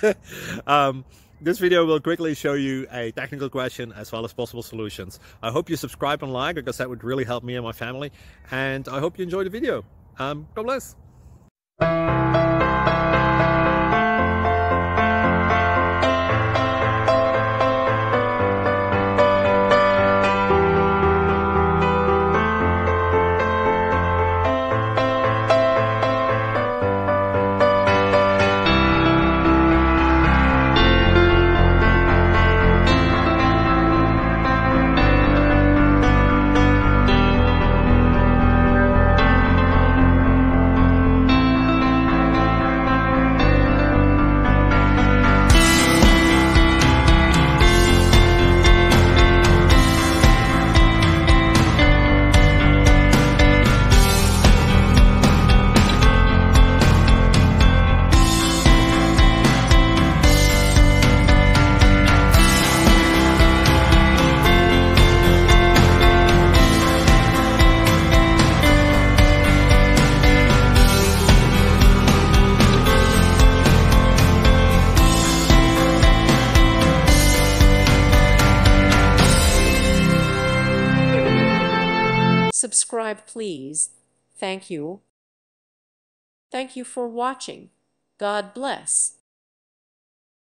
This video will quickly show you a technical question as well as possible solutions. I hope you subscribe and like, because that would really help me and my family. And I hope you enjoy the video. God bless. Subscribe, please. Thank you. Thank you for watching. God bless.